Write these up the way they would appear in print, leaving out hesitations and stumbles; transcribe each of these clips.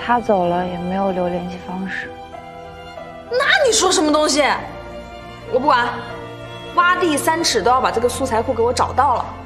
他走了也没有留联系方式。 那你说什么东西？我不管，挖地3尺都要把这个素材库给我找到了。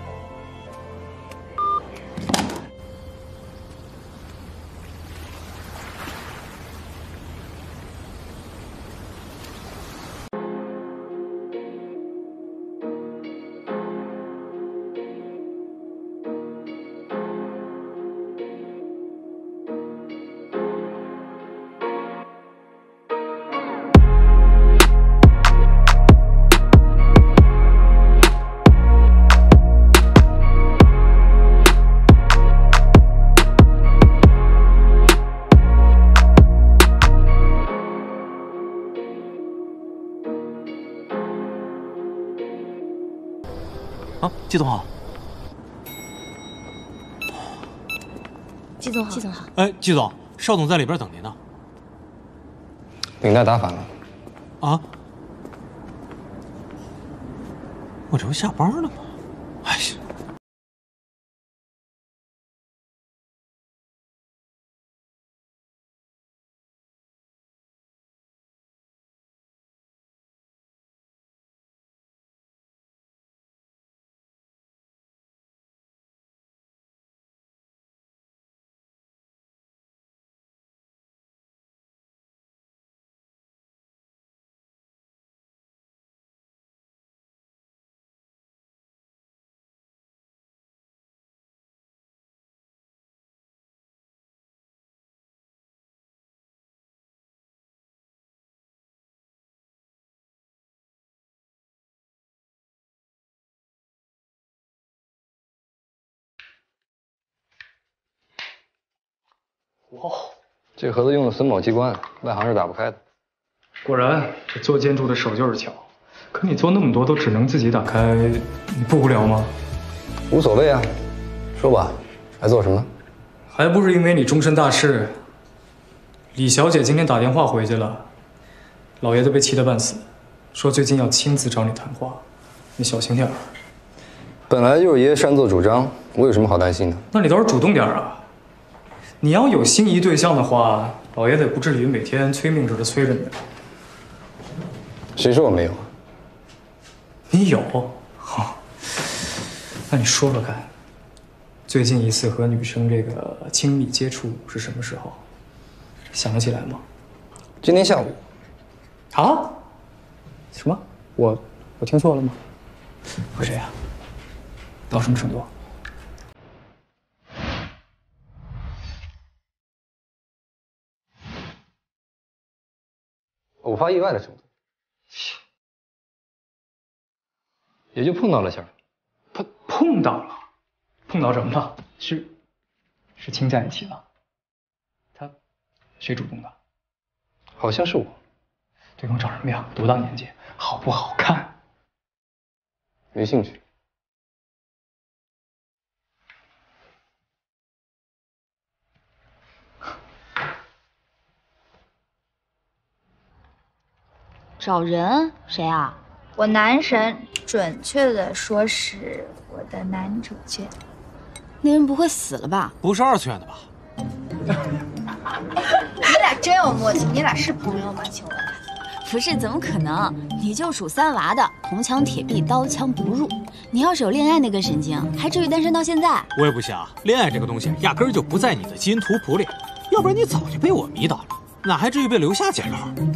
啊，季总好。 季总好，季总好。 哎，季总，邵总在里边等您呢。 领带打反了。 啊？我这不下班了吗？哎呀！ 哇，这盒子用的榫卯机关，外行是打不开的。 果然，这做建筑的手就是巧。可你做那么多都只能自己打开，你不无聊吗？ 无所谓啊，说吧，来做什么？ 还不是因为你终身大事。李小姐今天打电话回去了，老爷子被气得半死，说最近要亲自找你谈话，你小心点儿。 本来就是爷爷擅作主张，我有什么好担心的？ 那你倒是主动点啊！你要有心仪对象的话，老爷子也不至于每天催命似的催着你。 谁说我没有？ 你有？好，那你说说看，最近一次和女生这个亲密接触是什么时候？想得起来吗？ 今天下午。 啊？什么？我听错了吗？和谁啊？到什么程度？ 偶发意外的程度，也就碰到了下。 碰到了，碰到什么了？是亲在一起了。他谁主动的？ 好像是我。 对方长什么样？多大年纪？好不好看？ 没兴趣。 找人？谁啊？ 我男神，准确的说是我的男主角。 那人不会死了吧？ 不是2次元的吧？ 你俩真有默契，你俩是朋友吗？请问？ 不是，怎么可能？你就属3娃的，铜墙铁壁，刀枪不入。你要是有恋爱那根神经，还至于单身到现在？ 我也不想，恋爱这个东西压根儿就不在你的基因图谱里，要不然你早就被我迷倒了，哪还至于被留下介绍？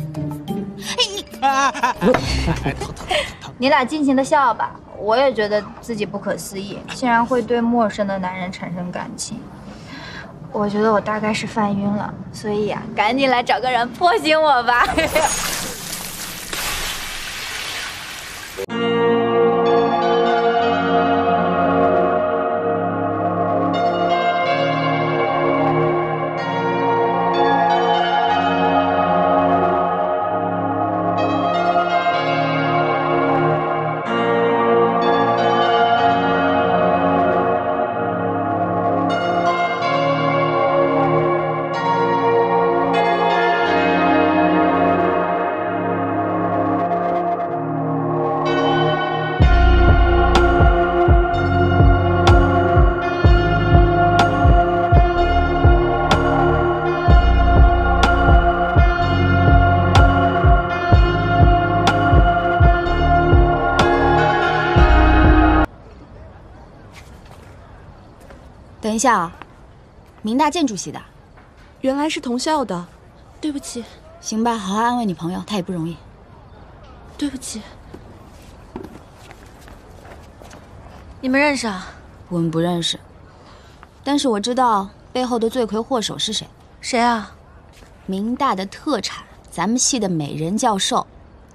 你俩尽情的笑吧，我也觉得自己不可思议，竟然会对陌生的男人产生感情。我觉得我大概是犯晕了，所以呀，赶紧来找个人破醒我吧。 等一下啊，明大建筑系的， 原来是同校的，对不起。 行吧，好好安慰你朋友，他也不容易。 对不起。 你们认识啊？ 我们不认识，但是我知道背后的罪魁祸首是谁。 谁啊？ 明大的特产，咱们系的美人教授。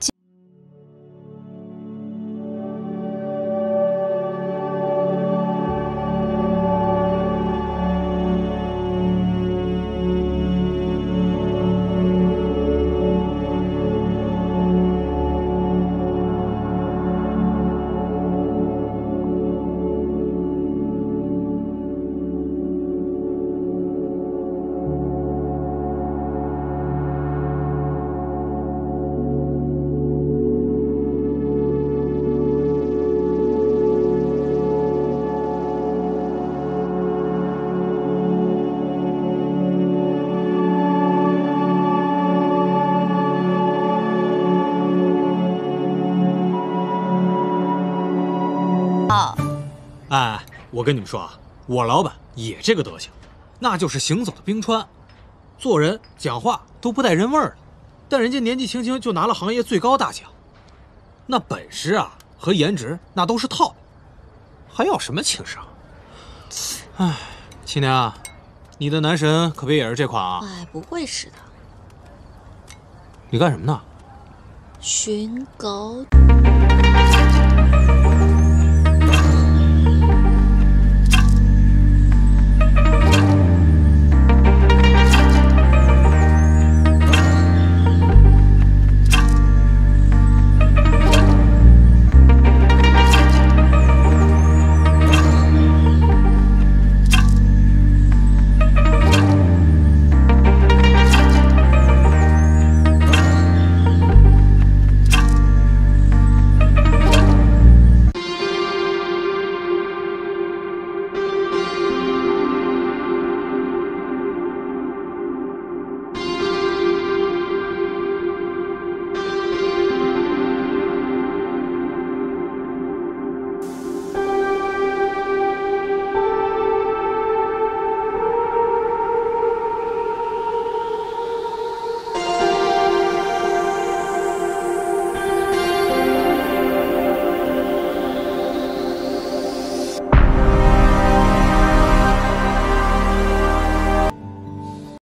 哎，我跟你们说啊，我老板也这个德行，那就是行走的冰川，做人讲话都不带人味儿的。但人家年纪轻轻就拿了行业最高大奖，那本事啊和颜值那都是套，还要什么情商？哎，青年啊，你的男神可别也是这款啊！ 哎，不会是的。 你干什么呢？ 寻狗。